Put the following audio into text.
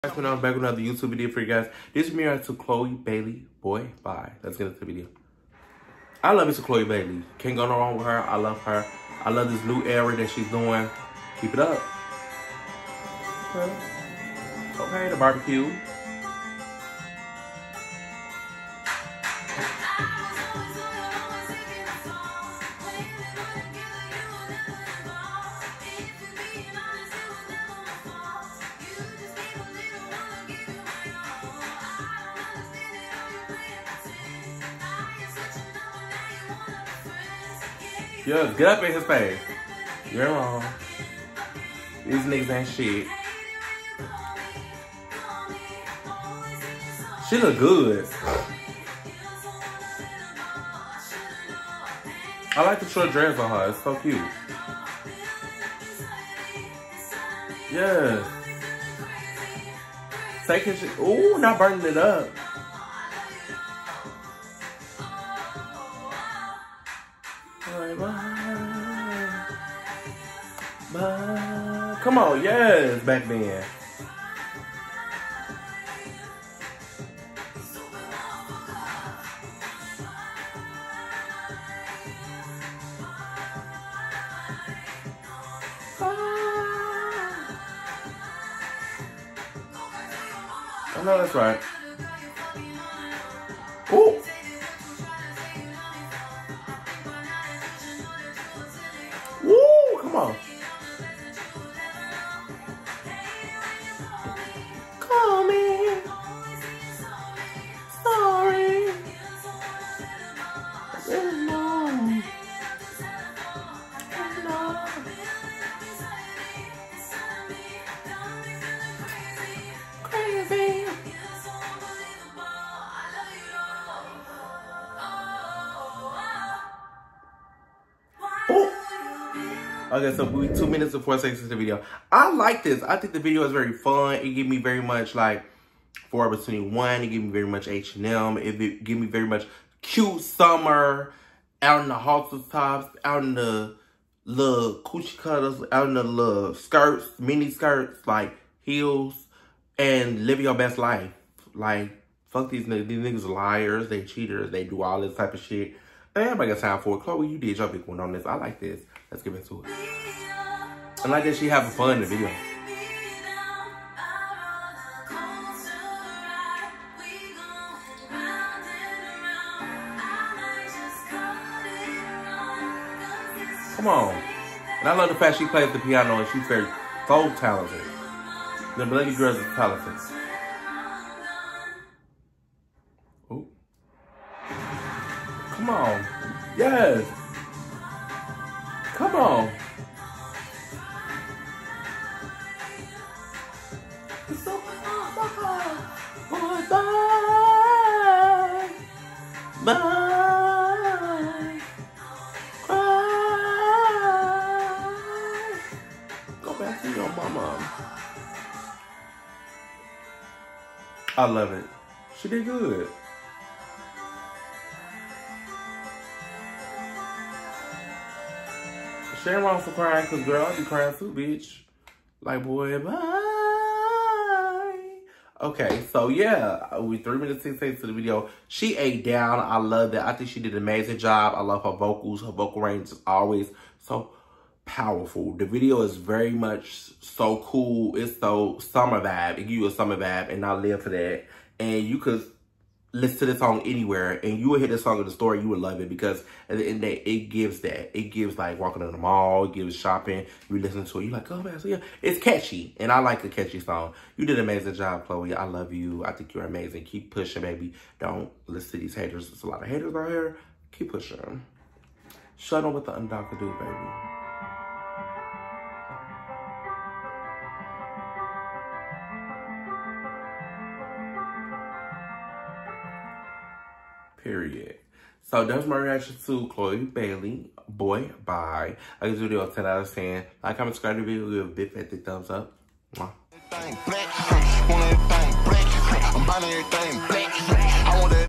I'm back with another YouTube video for you guys. This is me to Chlöe Bailey. Boy, bye. Let's get into the video. I love me some Chlöe Bailey. Can't go no wrong with her. I love her. I love this new era that she's doing. Keep it up. Okay, the barbecue. Yeah, get up in his face. You're wrong. These niggas ain't shit. She look good. I like the short dress on her. It's so cute. Yes. Taking shit. Ooh, not burning it up. Come on, yes, back then. I know that's right. Ooh. Woo, come on. Call me. Sorry. No. Crazy. Okay, so we 2 minutes and 4 seconds into the video. I like this. I think the video is very fun. It gave me very much like Forever 21. It gave me very much H&M. It gave me very much cute summer. Out in the halter tops, out in the little coochie cutters, out in the little skirts, mini skirts, like heels, and living your best life. Like, fuck these niggas. These niggas are liars. They cheaters. They do all this type of shit. Everybody got time for it. Chlöe, you did your big one on this. I like this. Let's get into it. I like that she having fun in the video. Come on. And I love the fact she plays the piano and she's very so talented. The lady girls are talented. Ooh. Come on. Yes. Come on. Bye. Bye. Bye. Cry. Go back to your mama. I love it. She did good. She ain't wrong for crying, cause girl, I be crying too, bitch. Like, boy, bye. Okay, so yeah, we 3 minutes 6 seconds to the video. She ate down. I love that. I think she did an amazing job. I love her vocals. Her vocal range is always so powerful. The video is very much so cool. It's so summer vibe. It gives you a summer vibe, and I live for that. And you could listen to this song anywhere, and you would hear this song in the store, you would love it, because at the end of the day, it gives that. It gives like walking in the mall, it gives shopping, you listen to it, you're like, oh man, so yeah, it's catchy, and I like a catchy song. You did an amazing job, Chlöe. I love you. I think you're amazing. Keep pushing, baby. Don't listen to these haters. There's a lot of haters out here. Keep pushing. Show them what the underdog can do, baby. Period. So that's my reaction to Chlöe Bailey. Boy, bye. I give this video a 10 out of 10. Like, comment, subscribe to the video, give a big fat thick thumbs up. Mwah.